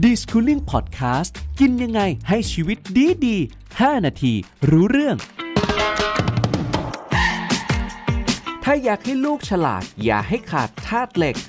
Deschooling Podcast กินยังไงให้ชีวิตดีๆ5 นาทีรู้เรื่องถ้าอยากให้ลูกฉลาดอย่าให้ขาดธาตุเหล็ก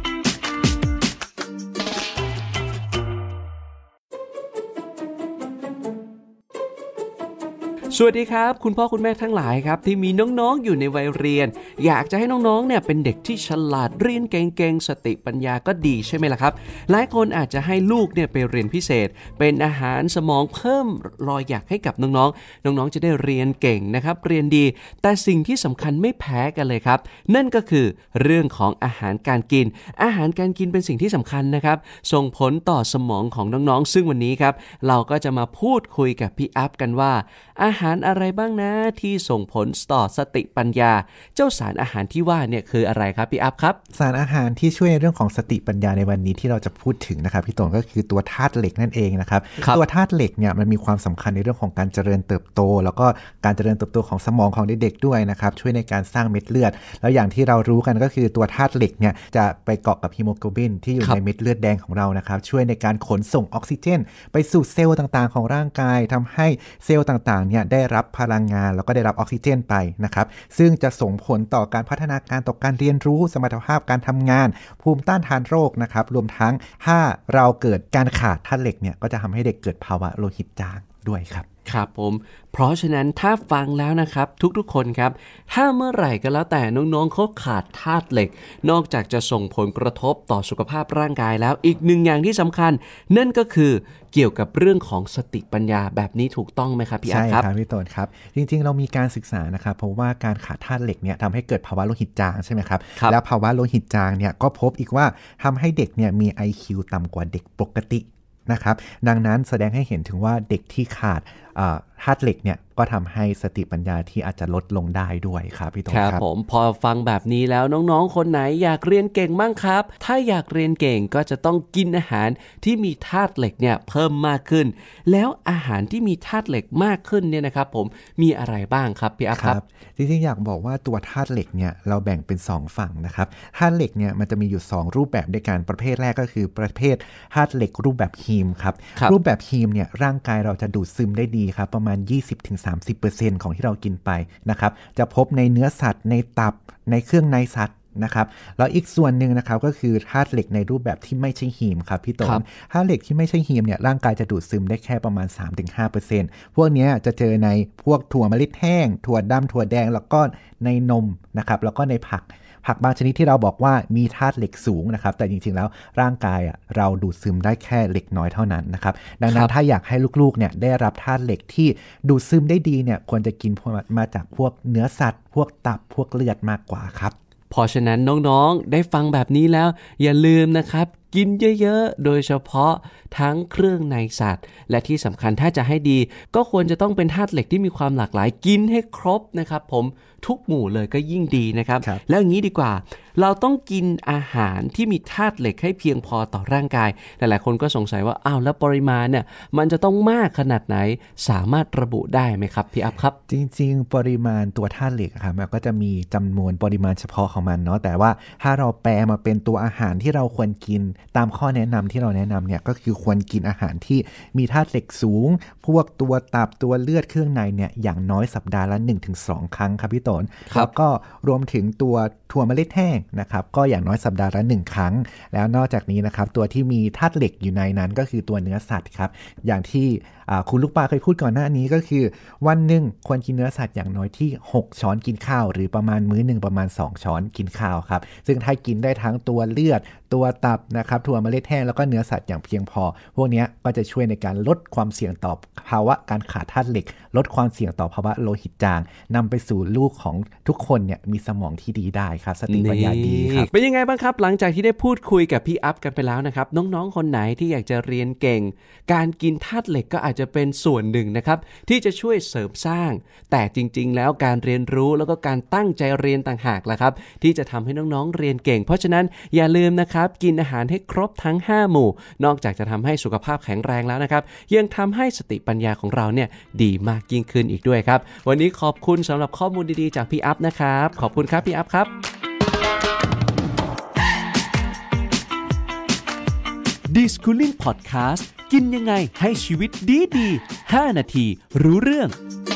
สวัสดีครับคุณพ่อคุณแม่ทั้งหลายครับที่มีน้องๆอยู่ในวัยเรียนอยากจะให้น้องๆเนี่ยเป็นเด็กที่ฉลาดเรียนเก่งๆสติปัญญาก็ดีใช่ไหมล่ะครับหลายคนอาจจะให้ลูกเนี่ยไปเรียนพิเศษเป็นอาหารสมองเพิ่มรอยอยากให้กับน้องๆจะได้เรียนเก่งนะครับเรียนดีแต่สิ่งที่สำคัญไม่แพ้กันเลยครับนั่นก็คือเรื่องของอาหารการกินเป็นสิ่งที่สำคัญนะครับส่งผลต่อสมองของน้องๆซึ่งวันนี้ครับเราก็จะมาพูดคุยกับพี่อัพกันว่าอาหารอะไรบ้างนะที่ส่งผลต่อสติปัญญาเจ้าสารอาหารที่ว่าเนี่ยคืออะไรครับพี่อัพครับสารอาหารที่ช่วยในเรื่องของสติปัญญาในวันนี้ที่เราจะพูดถึงนะครับพี่ตงก็คือตัวธาตุเหล็กนั่นเองนะครับตัวธาตุเหล็กเนี่ยมันมีความสำคัญในเรื่องของการเจริญเติบโตแล้วก็การเจริญเติบโตของสมองของเด็กๆด้วยนะครับช่วยในการสร้างเม็ดเลือดแล้วอย่างที่เรารู้กันก็คือตัวธาตุเหล็กเนี่ยจะไปเกาะกับฮีโมโกลบินที่อยู่ในเม็ดเลือดแดงของเรานะครับช่วยในการขนส่งออกซิเจนไปสู่เซลล์ต่างๆของร่างกายทำให้เซลล์ต่างๆเนี่ยได้รับพลังงานแล้วก็ได้รับออกซิเจนไปนะครับซึ่งจะส่งผลต่อการพัฒนาการต่อการเรียนรู้สมรรถภาพการทำงานภูมิต้านทานโรคนะครับรวมทั้งถ้าเราเกิดการขาดธาตุเหล็กเนี่ยก็จะทำให้เด็กเกิดภาวะโลหิตจางด้วยครับครับผมเพราะฉะนั้นถ้าฟังแล้วนะครับทุกๆคนครับถ้าเมื่อไหร่ก็แล้วแต่น้องๆเขาขาดธาตุเหล็กนอกจากจะส่งผลกระทบต่อสุขภาพร่างกายแล้วอีกหนึ่งอย่างที่สำคัญนั่นก็คือเกี่ยวกับเรื่องของสติปัญญาแบบนี้ถูกต้องไหมครับพี่อาร์ครับใช่ครับพี่ต้นครับจริงๆเรามีการศึกษานะครับเพราะว่าการขาดธาตุเหล็กเนี่ยทำให้เกิดภาวะโลหิตจางใช่ไหมครับแล้วภาวะโลหิตจางเนี่ยก็พบอีกว่าทำให้เด็กเนี่ยมี IQ ต่ำกว่าเด็กปกตินะครับดังนั้นแสดงให้เห็นถึงว่าเด็กที่ขาดธาตุเหล็กเนี่ยก็ทำให้สติปัญญาที่อาจจะลดลงได้ด้วยครับพี่ต้นครับผมพอฟังแบบนี้แล้วน้องๆคนไหนอยากเรียนเก่งบ้างครับถ้าอยากเรียนเก่งก็จะต้องกินอาหารที่มีธาตุเหล็กเนี่ยเพิ่มมากขึ้นแล้วอาหารที่มีธาตุเหล็กมากขึ้นเนี่ยนะครับผมมีอะไรบ้างครับพี่อัพครับจริงๆอยากบอกว่าตัวธาตุเหล็กเนี่ยเราแบ่งเป็น2ฝั่งนะครับธาตุเหล็กเนี่ยมันจะมีอยู่2รูปแบบด้วยกันประเภทแรกก็คือประเภทธาตุเหล็กรูปแบบฮีมครับรูปแบบฮีมเนี่ยร่างกายเราจะดูดซึมได้ดีครับประมาณ 20-30% ของที่เรากินไปนะครับจะพบในเนื้อสัตว์ในตับในเครื่องในสัตว์นะครับแล้วอีกส่วนหนึ่งนะครับก็คือธาตุเหล็กในรูปแบบที่ไม่ใช่ฮีมครับพี่ต้นธาตุเหล็กที่ไม่ใช่ฮีมเนี่ยร่างกายจะดูดซึมได้แค่ประมาณ 3-5% พวกนี้จะเจอในพวกถั่วเมล็ดแห้งถั่วดำถั่วแดงแล้วก็ในนมนะครับแล้วก็ในผักบางชนิดที่เราบอกว่ามีธาตุเหล็กสูงนะครับแต่จริงๆแล้วร่างกายเราดูดซึมได้แค่เล็กน้อยเท่านั้นนะครับดังนั้นถ้าอยากให้ลูกๆเนี่ยได้รับธาตุเหล็กที่ดูดซึมได้ดีเนี่ยควรจะกินมาจากพวกเนื้อสัตว์พวกตับพวกเลือดมากกว่าครับเพราะฉะนั้นน้องๆได้ฟังแบบนี้แล้วอย่าลืมนะครับกินเยอะๆโดยเฉพาะทั้งเครื่องในสัตว์และที่สำคัญถ้าจะให้ดีก็ควรจะต้องเป็นธาตุเหล็กที่มีความหลากหลายกินให้ครบนะครับผมทุกหมู่เลยก็ยิ่งดีนะครับแล้วอย่างนี้ดีกว่าเราต้องกินอาหารที่มีธาตุเหล็กให้เพียงพอต่อร่างกายหลายๆคนก็สงสัยว่าอ้าวแล้วปริมาณเนี่ยมันจะต้องมากขนาดไหนสามารถระบุได้ไหมครับพี่อัพครับจริงๆปริมาณตัวธาตุเหล็กครับมันก็จะมีจำนวนปริมาณเฉพาะของมันเนาะแต่ว่าถ้าเราแปลมาเป็นตัวอาหารที่เราควรกินตามข้อแนะนำที่เราแนะนำเนี่ยก็คือควรกินอาหารที่มีธาตุเหล็กสูงพวกตัวตับตัวเลือดเครื่องในเนี่ยอย่างน้อยสัปดาห์ละ 1-2 ครั้งครับพี่ต้นแล้วก็รวมถึงตัวถั่วเมล็ดแห้งนะครับก็อย่างน้อยสัปดาห์ละ1ครั้งแล้วนอกจากนี้นะครับตัวที่มีธาตุเหล็กอยู่ในนั้นก็คือตัวเนื้อสัตว์ครับอย่างที่คุณลูกปลาเคยพูดก่อนหน้านี้ก็คือวันหนึ่งควรกินเนื้อสัตว์อย่างน้อยที่6ช้อนกินข้าวหรือประมาณมื้อหนึ่งประมาณ2ช้อนกินข้าวครับซึ่งถ้ากินได้ทั้งตัวเลือดตัวตับนะครับถั่วเมล็ดแห้งแล้วก็เนื้อสัตว์อย่างเพียงพอพวกนี้ก็จะช่วยในการลดความเสี่ยงต่อภาวะการขาดธาตุเหล็กลดความเสี่ยงต่อภาวะโลหิตจางนำไปสู่ลูกของทุกคนเนี่ยมีสมองที่ดีได้ครับสติปัญญาดีครับเป็นยังไงบ้างครับหลังจากที่ได้พูดคุยกับพี่อัพกันไปแล้วนะครับน้องๆคนไหนที่อยากจะเรียนเก่งการกินธาตุเหล็กก็อาจจะเป็นส่วนหนึ่งนะครับที่จะช่วยเสริมสร้างแต่จริงๆแล้วการเรียนรู้แล้วก็การตั้งใจเรียนต่างหากล่ะครับที่จะทำให้น้องๆเรียนเก่งเพราะฉะนั้นอย่าลืมนะครับกินอาหารให้ครบทั้ง5หมู่นอกจากจะทำให้สุขภาพแข็งแรงแล้วนะครับยังทำให้สติปัญญาของเราเนี่ยดีมากยิ่งขึ้นอีกด้วยครับวันนี้ขอบคุณสำหรับข้อมูลดีๆจากพี่อัพนะครับขอบคุณครับพี่อัพครับ Dischooling Podcast กินยังไงให้ชีวิตดีๆ5 นาทีรู้เรื่อง